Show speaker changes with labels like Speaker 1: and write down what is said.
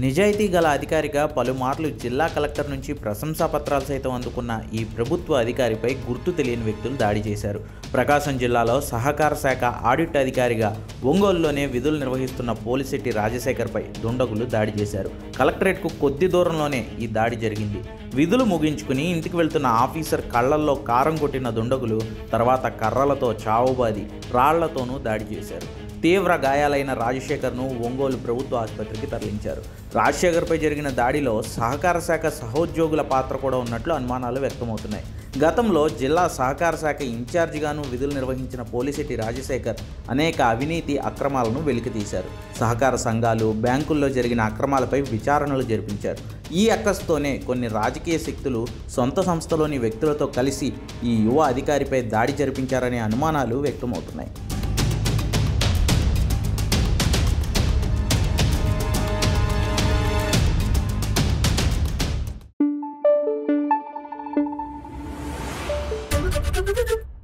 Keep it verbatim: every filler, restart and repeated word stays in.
Speaker 1: నిజాయితీ గల అధికారిగా పలుమార్లు జిల్లా కలెక్టర్ నుంచి ప్రశంసా పత్రాలు సైతం అందుకున్న ఈ ప్రభుత్వ అధికారిపై గుర్తు తెలియని వ్యక్తులు దాడి చేశారు. ప్రకాశం జిల్లాలో సహకార శాఖ ఆడిట్ అధికారిగా ఒంగోలులోనే విధులు నిర్వహిస్తున్న పోలిశెట్టి రాజశేఖర్పై దుండగులు దాడి చేశారు. కలెక్టరేట్కు కొద్ది దూరంలోనే ఈ దాడి జరిగింది. విధులు ముగించుకుని ఇంటికి వెళ్తున్న ఆఫీసర్ కళ్లల్లో కారం కొట్టిన దుండగులు తర్వాత కర్రలతో చావుబాది రాళ్లతోనూ దాడి చేశారు. తీవ్ర గాయాలైన రాజశేఖర్ను ఒంగోలు ప్రభుత్వ ఆసుపత్రికి తరలించారు. రాజశేఖర్పై జరిగిన దాడిలో సహకార శాఖ సహోద్యోగుల పాత్ర కూడా ఉన్నట్లు అనుమానాలు వ్యక్తమవుతున్నాయి. గతంలో జిల్లా సహకార శాఖ ఇన్ఛార్జిగాను విధులు నిర్వహించిన పోలిశెట్టి రాజశేఖర్ అనేక అవినీతి అక్రమాలను వెలికితీశారు. సహకార సంఘాలు, బ్యాంకుల్లో జరిగిన అక్రమాలపై విచారణలు జరిపించారు. ఈ అక్కస్తోనే కొన్ని రాజకీయ శక్తులు సొంత సంస్థలోని వ్యక్తులతో కలిసి ఈ యువ అధికారిపై దాడి జరిపించారనే అనుమానాలు వ్యక్తమవుతున్నాయి.
Speaker 2: Thank you.